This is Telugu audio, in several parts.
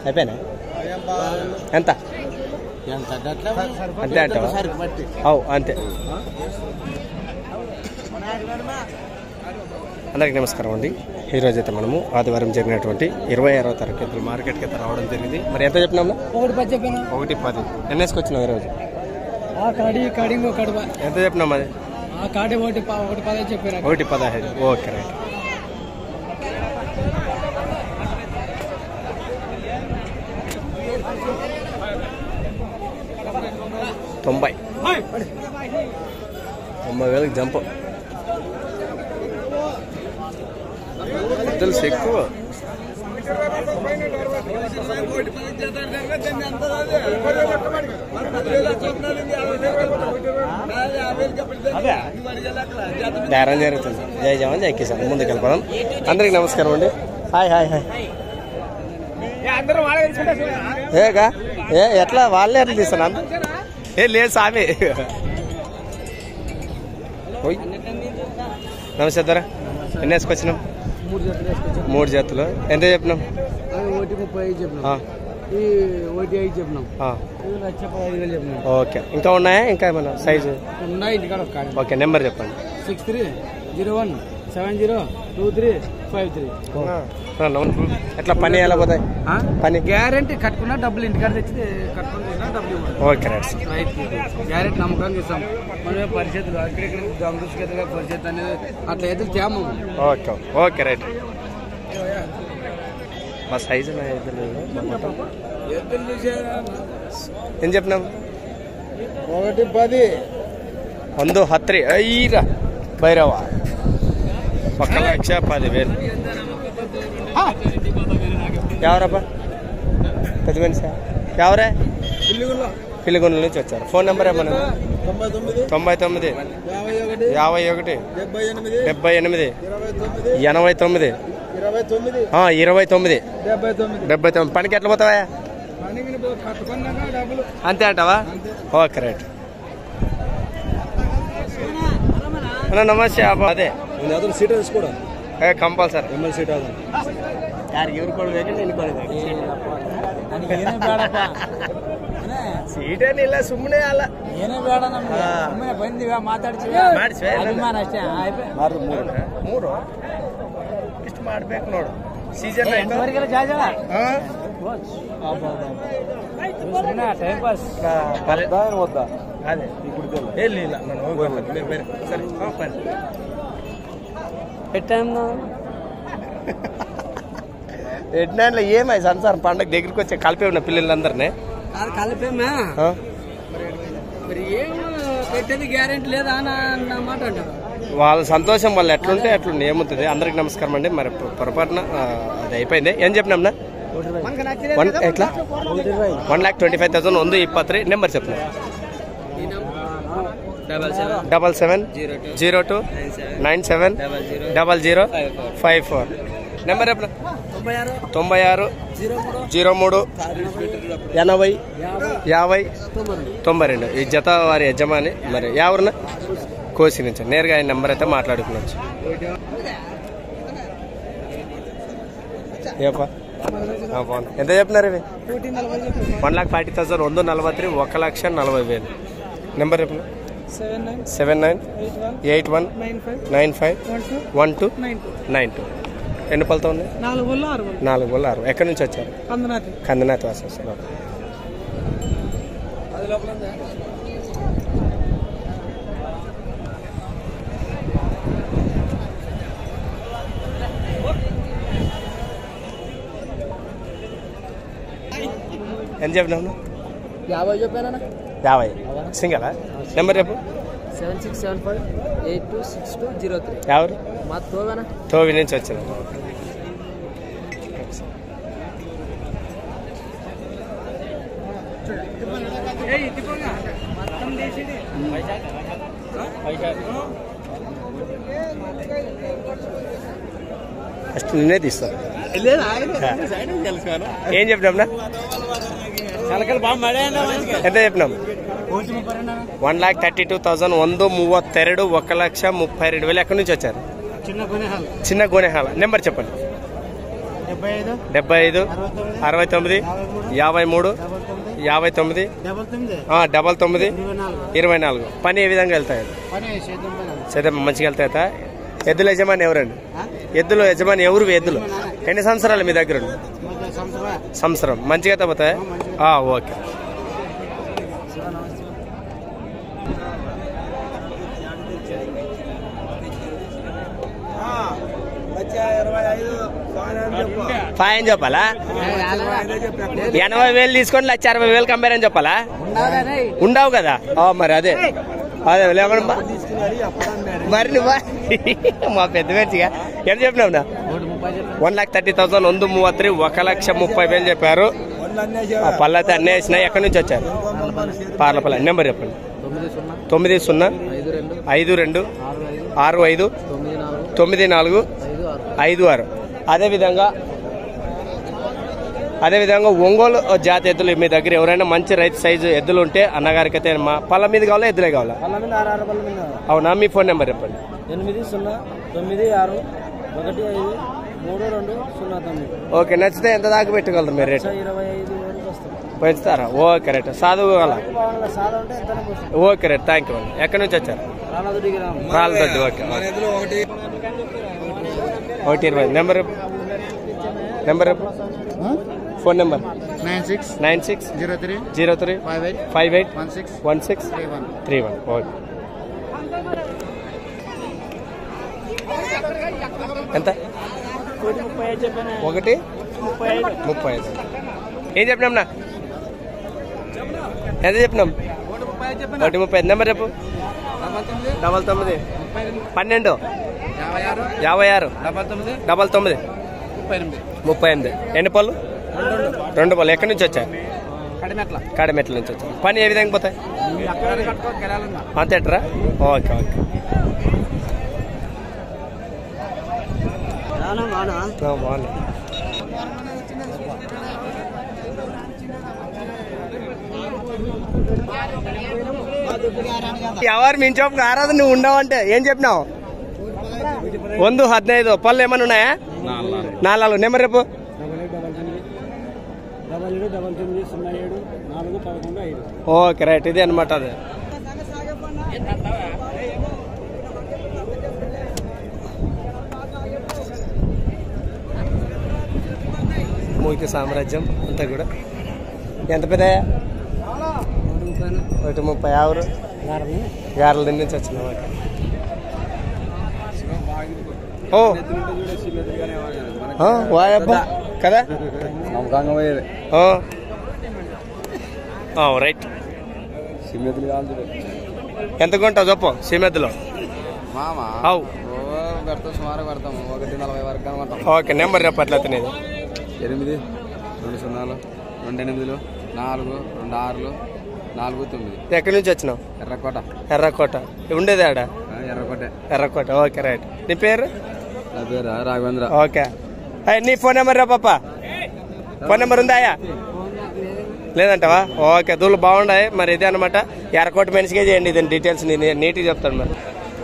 అయిపోయినా ఎంత అంతే అంటావా? అవు అంతే. అందరికీ నమస్కారం అండి. ఈరోజు అయితే మనము ఆదివారం జరిగినటువంటి 26వ తరగతి మార్కెట్కి అయితే రావడం జరిగింది. మరి ఎంత చెప్పినాము? 1:10. ఎన్నేసుకు వచ్చినావు ఈరోజు? ఎంత చెప్పినాము? అది 1:15. Okay right. తొంభై 90,000 జంప్. తెలుసు ఎక్కువ. బేరం జరుగుతుంది. జై జవాన్ జై కిసాన్. ముందుకు వెళ్ళిపోదాం. అందరికి నమస్కారం అండి. Hi hi hi. ఏగా ఎట్లా వాళ్ళే ఎట్లా తీస్తున్నాను? లేదు సామి. నమస్తే ధర. ఎన్ని వేసుకొచ్చినాం? 3 జతలు. ఎంత చెప్పినాం? 1:35 ఓకే. ఇంకా ఉన్నాయా? ఇంకా ఏమన్నా సైజు? ఓకే. నెంబర్ చెప్పండి. 6301702353. ఎట్లా పని ఎలా పోతాయి? పని గ్యారెంటీ కట్టుకున్నా డబ్బులు ఇంటికాడ తెచ్చి కట్టుకుని డబ్బులు. Okay right. గ్యారెంటీ నమ్మకంగా ఇస్తాం. మనమే పరిస్థితులు అక్కడిక్కడ గమనించుగా పరిస్థితి అనేది అట్లా అయితే తేము. Okay okay right. మా సైజు ఏం చెప్పినాం? 1:10. 1:10. అయ్యిరా భైరవ. 1,10,000. ఎవరబ్బా? పెద్ద మనిషి ఎవరే? పిల్లిగుండ్ల నుంచి వచ్చారు. ఫోన్ నెంబర్ ఏమన్నా? 99 51 78 89 29 79. పనికి ఎట్లా పోతావా? అంతే అంటావా? Okay right. నమస్తే. అదే సీట్ తీసుకోవడం కంపల్సరీ. ఎమ్మెల్యే సీట్ అది సీట్ అని ఇలా సుಮ್ಮನೆ ಅಲ್ಲ. ಇಷ್ಟು ಮಾಡ್ಬೇಕು ನೋಡು. ಸೀಸನ್ ಅದೇ ಇಲ್ಲ ನಾನು ಹೋಗಿ ಬೇರೆ ಸರಿ ఎట్లా ఏమై సంసారం పండుగ దగ్గరికి వచ్చే కలిపే ఉన్న పిల్లలందరినీ కలిపేమా మరి ఏం పెట్టేది గ్యారెంటీ లేదా అన్న మాట అంటారు. వాళ్ళ సంతోషం వాళ్ళు ఎట్లుంటే అట్లుండి ఏముంటుంది. అందరికి నమస్కారం అండి. మరి పొరపాటున అది అయిపోయింది. ఏం చెప్పినాంనా? ఎట్లా 1,25,000 1:23. నెంబర్ చెప్పిన 7702 97 0054. నెంబర్ చెప్పిన 96 03 80 50 92. ఈ జత వారి యజమాని. మరి ఎవరిన కోసి నుంచి నేరుగా ఆయన నెంబర్ అయితే మాట్లాడుకునొచ్చు. ఏపా బాగుంది. ఎంత చెప్పినారు ఇవి? 1,40,000 1:43 1,40,000. నెంబర్ చెప్పిన 7981 95 12 92. ఎన్ని పళ్ళతో ఉన్నాయి? 4 బళ్ళు 6. ఎక్కడి నుంచి వచ్చారు? కందనాథ్ వాసేస్తారు. ఎంత చెప్పినాము? 50 చెప్పానా? 50. సింగలా? నెంబర్ చెప్పు. 7675826203. ఎవరు? మా తోవేనా? తోవి నుంచి వచ్చింది. ఫస్ట్ నిన్నే తీస్తాను. ఏం చెప్పినాం? ఎంత చెప్పినాం? 1,32,000 1:32 1,32,000. ఎక్కడి నుంచి వచ్చారు? చిన్న గోనెహాల. నెంబర్ చెప్పండి. 75 69 53 59 99 24. పని ఏ విధంగా వెళ్తాయి? సేద్యం మంచిగా వెళ్తాయా? ఎద్దుల యజమాని ఎవరండి? ఎద్దుల యజమాని ఎవరు? ఎద్దులు ఎన్ని సంవత్సరాలు మీ దగ్గర? సంవత్సరం. మంచిగా తగ్గుతాయా? ఓకే. ఫైన్ చెప్పాలా? 80,000 తీసుకొని 1,60,000 కంపేరని చెప్పాలా? ఉండవు కదా మరి. అదే లేకుండా మరి నువ్వు మా పెద్ద మంచిగా ఎంత చెప్పినావు? 1,30,000 133 1,30,000 చెప్పారు. పళ్ళైతే అన్నీ వేసినాయి. ఎక్కడి నుంచి వచ్చారు? పార్లపల్లి. నెంబర్ చెప్పండి. 9052 65 94 56. అదేవిధంగా ఒంగోలు జాతి ఎద్దులు మీ దగ్గర ఎవరైనా మంచి రైతు సైజు ఎద్దులు ఉంటే అన్నగారికి అయితే మా పళ్ళ మీద కావాలా ఎద్దులే కావాలా? అవునా? మీ ఫోన్ నెంబర్ చెప్పండి. 8096153209. ఓకే. నచ్చితే ఎంత దాకా పెట్టగలరు మీరు? రేట్ పెంచుతారా? Okay right. సాధువు కావాలా? Okay right. థ్యాంక్ యూ అండి. ఎక్కడి నుంచి వచ్చారు? Ralladoddi. Okay. 120. Number phone number 96 03 58 16 31. Okay. ఎంత? 1:35. ఏం చెప్పినాంనా? ఎంత చెప్పినాం? 1:35. నెంబర్ చెప్పు. 99 12 56 99 38. ఎన్ని పళ్ళు? 2 పళ్ళు. ఎక్కడి నుంచి వచ్చాయి? కాడమెట్ల నుంచి వచ్చాయి. పని ఏ విధంగా పోతాయి? అంతేట్రా? ఓకే. ఓకే. బాగుంది. ఎవరు మించోపు ఆరాధన నువ్వు ఉండవంటే ఏం చెప్పినావు? 1:15. పళ్ళు ఏమన్నా ఉన్నాయా? 4. నెంబర్ రేపు. Okay right. ఇదే అనమాట. అదే మూకి సామ్రాజ్యం అంతా కూడా. ఎంత పెద్ద? 1:30. ఎవరు? గారెల నుంచి వచ్చిన వాయబ్బా కదా. రైట్. ఎంత కొంటావు చెప్పు? సీమెద్దులో ఓకే. నెంబర్ చెప్పట్లేదు. 8 2 0 2 8 4 2 6 4 9. ఎక్కడి నుంచి వచ్చినావు? ఎర్రకోట. ఉండేది ఆడ? ఎర్రకోట. Okay right. నీ పేరు? నా పేరు రాఘవేంద్ర. ఓకే. నీ ఫోన్ నెంబర్ రా పాప. ఫోన్ నెంబర్ ఉందాయా? లేదంటావా? ఓకే. దూళ్ళు బాగున్నాయి. మరి ఇదే అనమాట. ఎర్రకోట మనిషిగా చేయండి. దీని డీటెయిల్స్ నేను నీట్గా చెప్తాను. మరి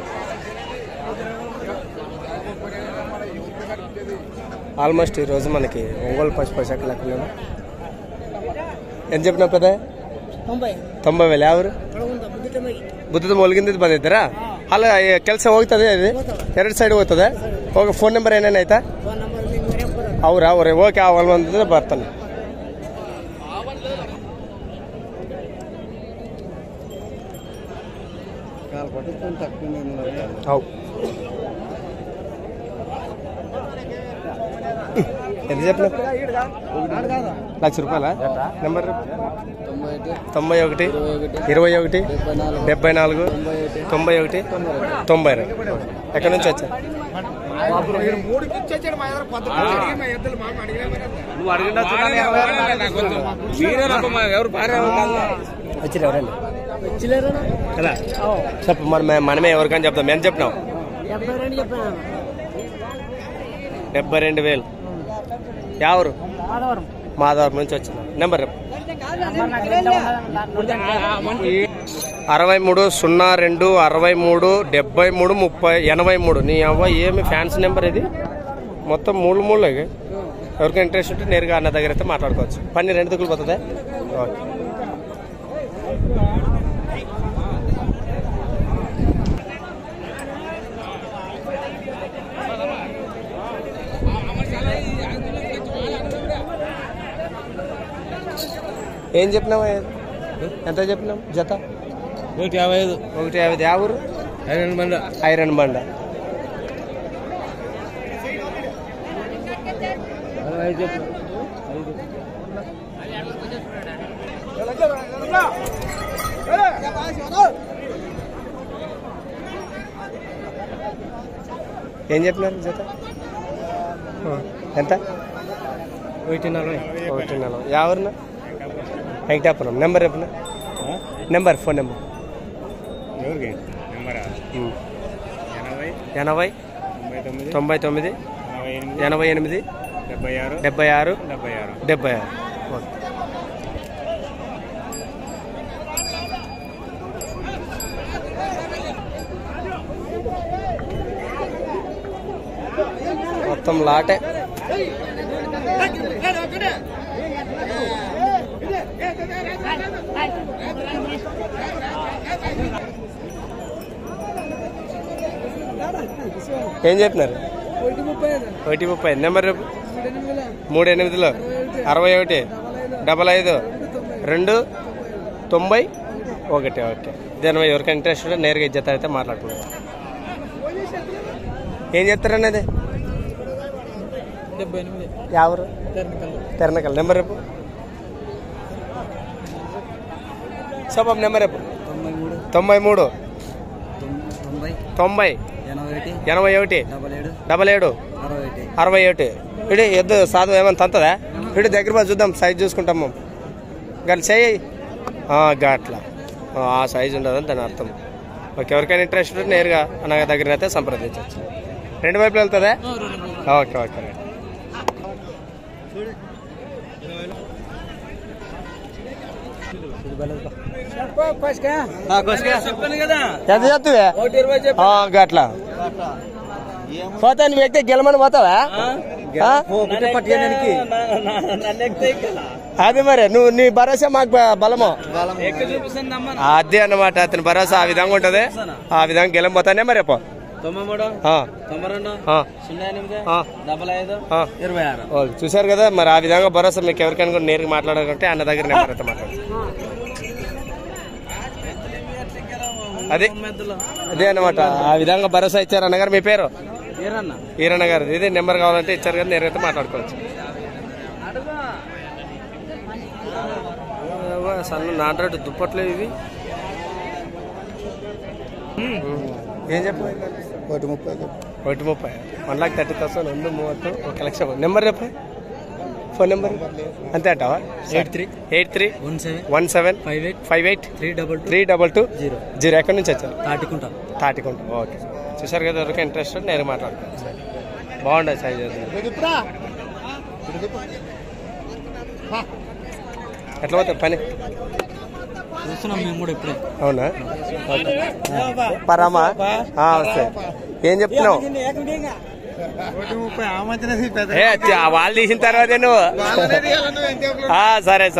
ఆల్మోస్ట్ ఈరోజు మనకి ఒంగోలు పశుపోషక లెక్కలు ఎంత చెప్పినా పెద్ద? 90,000. ఎవరు? ಬುದ್ಧದ ಮೊಳಗಿಂದ ಬಂದಿದ್ದೀರಾ? ಅಲ್ಲ ಕೆಲಸ ಹೋಗ್ತದೆ ಅದು ಎರಡು ಸೈಡ್ ಹೋಗ್ತದೆ. ಹೋಗಿ ಫೋನ್ ನಂಬರ್ ಏನೇನಾಯ್ತಾ ಅವ್ರಾ ಅವ್ರೆ ಓಕೆ ಅವಲ್ ಬಂದಿದ್ರೆ ಬರ್ತಾನೆ. ಹೌದು ఎంత చెప్పిన? 1,00,000 రూపాయల నెంబర్ 91 21 74 91 90. ఎక్కడి నుంచి వచ్చా? కదా చెప్పు. మనమే ఎవరికని చెప్తాం. ఎంత చెప్పినావు? 72,000. ఎవరు? మాధవరం నుంచి వచ్చిన. నెంబర్ 63 02 63 73 30 83. నీ అవ్వ ఏమి ఫ్యాన్సీ నెంబర్ ఇది? మొత్తం 3 3 ఎవరికైనా ఇంట్రెస్ట్ ఉంటే నేరుగా అన్న దగ్గర అయితే మాట్లాడుకోవచ్చు. పన్నీర్ రెండు దుక్కులు పోతుందా? ఓకే. ఏం చెప్పినావు? ఎంత చెప్పినాం జత? 155. 150. యా ఊరు? ఐరన్ బండ. ఏం చెప్పినారు జత? ఎంత? 140. యా ఊరునా? వెంకటాపురం. నెంబర్ చెప్పిన నెంబర్, ఫోన్ నెంబర్. 80 99 88 76 76. ఓకే. మొత్తం లాటే. ఏం చెప్పినారు? 130. నెంబర్ 38 61 55 2 90 1. ఓకే. దీని ఎవరికైనా ఇంట్రెస్ట్ ఉంటే నేరుగా ఇజ్జత అయితే మాట్లాడుకున్నాం. ఏం చెప్తారనేది? 78. తెరనకల్. నెంబర్ రేపు సబ్ నెంబర్ రేపు 93 90 81 77 67. ఇడి ఎద్దు సాధు ఏమన్నా తంతదా? ఇడి దగ్గర పోయి చూద్దాం, సైజ్ చూసుకుంటాము. గట్ల చేయి గట్లా ఆ సైజు ఉండదని దాని అర్థం. ఓకే. ఎవరికైనా ఇంట్రెస్ట్ ఉంటే నేరుగా నా దగ్గర అయితే సంప్రదించవచ్చు. రెండు వైపులు వెళ్తుందా? ఓకే. ఓకే. ఎంత చెప్తావే? గట్లా పోతాను వ్యక్తి గెలమని పోతావా? అది మరి నువ్వు నీ భరోసా మాకు బలము అదే అన్నమాట. అతని భరోసా ఆ విధంగా ఉంటది. ఆ విధంగా గెలమపోతానే మరి. 93 చూసారు కదా మరి. ఆ విధంగా భరోసా మీకు ఎవరికైనా కూడా నేరుగా మాట్లాడాలంటే అన్న దగ్గర నెంబర్ అయితే మాట్లాడచ్చు. అదే అన్నమాట. ఆ విధంగా భరోసా ఇచ్చారు అన్నగారు. మీ పేరు? ఈరన్న గారు. ఇదే నెంబర్ కావాలంటే ఇచ్చారు కదా, నేరుగా మాట్లాడుకోవచ్చు. సన్న నాటు దుప్పట్లు ఇవి. ఏం చెప్పు? 130. 1,30,000 1 30 1 లక్ష. నెంబర్ చెప్పు, ఫోన్ నెంబర్ అంతే అంటావా? 83 17 58 322 ఎక్కడి నుంచి వచ్చారు? తాటికుంట. ఓకే. చూసారు కదా, ఎవరికి ఇంట్రెస్ట్ నేను మాట్లాడుతాను. బాగుండదు సైజ్. ఎట్లా పోతాయి పని? అవునా? పరామా వస్తాయి. ఏం చెప్తున్నావు? వాళ్ళు తీసిన తర్వాత నువ్వు సరే.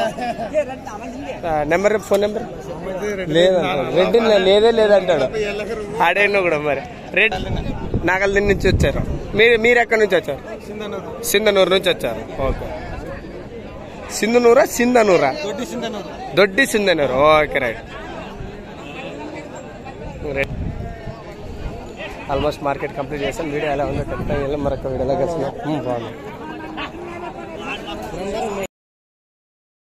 నెంబర్, ఫోన్ నెంబర్ లేదంటాడు. రెడ్డి లేదంటాడు. ఆడేను కూడా మరి. రెడ్ నాగల్దిన్ నుంచి వచ్చారు. మీరు ఎక్కడి నుంచి వచ్చారు? సింధనూరు నుంచి వచ్చారు. ఓకే. సింధనూరా? దొడ్డి Sindhanur. Okay. Right. Almost market complete చేస్తాం. వీడియో ఎలా ఉందో చెప్తాను. మరొక వీడియోలో కలిసి బాగుంది.